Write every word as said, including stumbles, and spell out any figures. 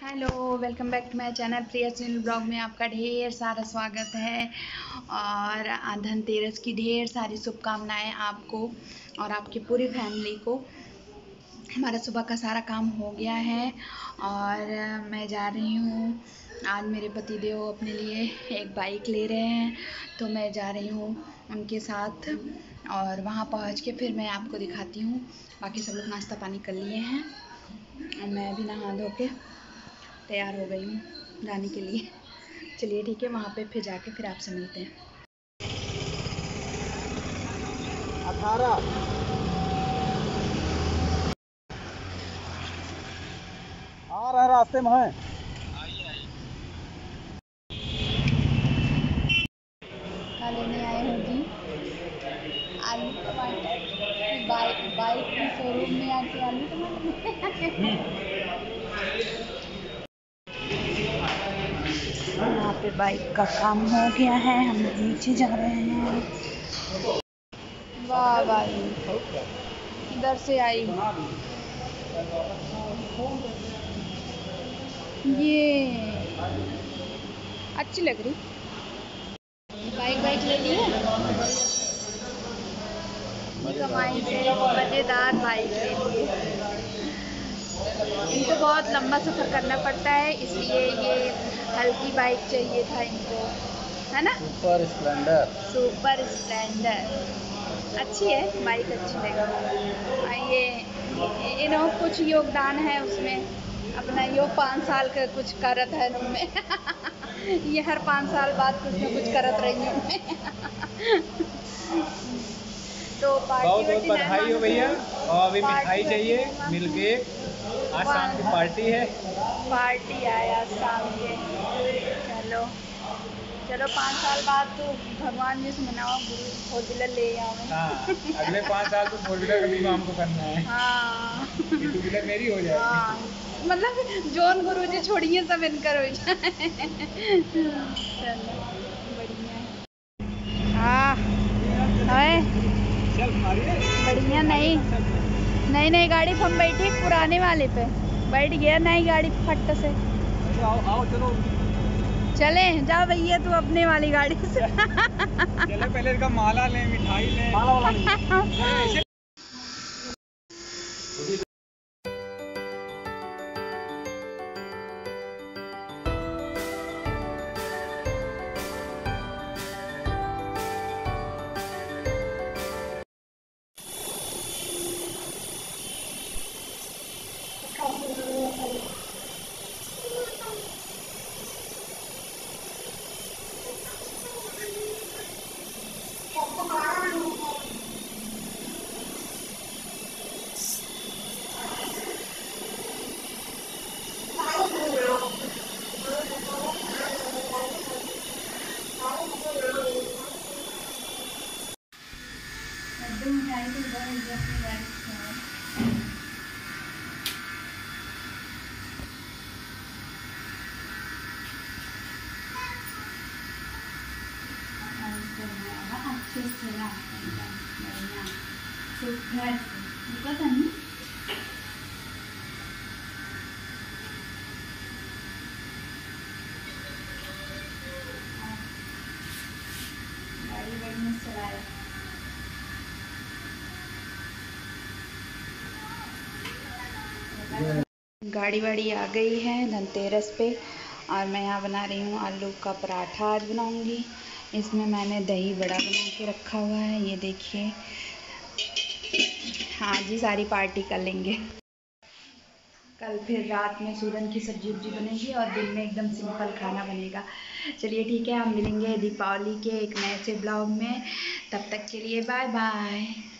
Hello, welcome back to my channel Priya Sunil blog में आपका ढेर सारा स्वागत है। और धनतेरस की ढेर सारी शुभकामनाएं आपको और आपकी पूरी फैमिली को। हमारा सुबह का सारा काम हो गया है और मैं जा रही हूँ। आज मेरे पतिदेव अपने लिए एक बाइक ले रहे हैं, तो मैं जा रही हूँ उनके साथ और वहाँ पहुँच के फिर मैं आपको दिखाती हूँ। बाकी सब लोग नाश्ता पानी कर लिए हैं और मैं भी नहा धो के तैयार हो गई हूँ जाने के लिए। चलिए ठीक है, वहाँ पे फिर जाके फिर आपसे मिलते हैं। अठारह आ रहा है, रास्ते में है। क्या लेने आए हो जी? आलू टमाटर। बाइक बाइक के शोरूम में आके आलू टमाटर। यहाँ पे बाइक का काम हो गया है, हम लोग नीचे जा रहे हैं। वाह भाई, इधर से आई ये अच्छी लग रही। बाइक बाइक ले ली है, कमाई से मज़ेदार बाइक ले लिए। इनको बहुत लंबा सफ़र करना पड़ता है, इसलिए ये हल्की बाइक चाहिए था इनको, है ना। सुपर स्प्लेंडर सुपर स्प्लेंडर अच्छी है बाइक, अच्छी लगी। ये इन्हों कुछ योगदान है उसमें अपना, यो पाँच साल का कुछ करत है उनमें। ये हर पाँच साल बाद कुछ ना कुछ करत रही हूँ मैं। तो बहुत बहुत बधाई हो भैया। और अभी मिठाई चाहिए, मिलके आज शाम की पार्टी है। पार्टी आया शाम के। चलो चलो पाँच साल बाद तो भगवान जी से मनाओ, गुरु फोर व्हीलर ले आओ। हाँ, अगले पाँच साल तो फोर व्हीलर का बीमा हमको करना है। हाँ, टू व्हीलर मेरी हो जाएगी। हाँ, मतलब जोन गुरु जी छोड़िए सब इनकर हो जाए। चलो बढ़िया है। हाँ चल मारिए। बढ़िया। नहीं नई नई गाड़ी पर हम बैठे, पुराने वाले पे बैठ गया, नई गाड़ी फट से। आओ आओ चलो चले जाओ भैया, तू अपने वाली गाड़ी से। चले पहले इसका माला लें, मिठाई लें। माला वाला नहीं। अच्छे से ना एकदम बढ़िया सुघर से पता नहीं। गाड़ी बढ़िया चलाए। गाड़ी वाड़ी आ गई है धनतेरस पे और मैं यहाँ बना रही हूँ आलू का पराठा। आज बनाऊँगी, इसमें मैंने दही बड़ा बना के रखा हुआ है, ये देखिए। हाँ जी, सारी पार्टी कर लेंगे। कल फिर रात में सूरन की सब्जी उब्जी बनेगी और दिन में एकदम सिंपल खाना बनेगा। चलिए ठीक है, हम मिलेंगे दीपावली के एक नए से ब्लॉग में। तब तक के लिए बाय बाय।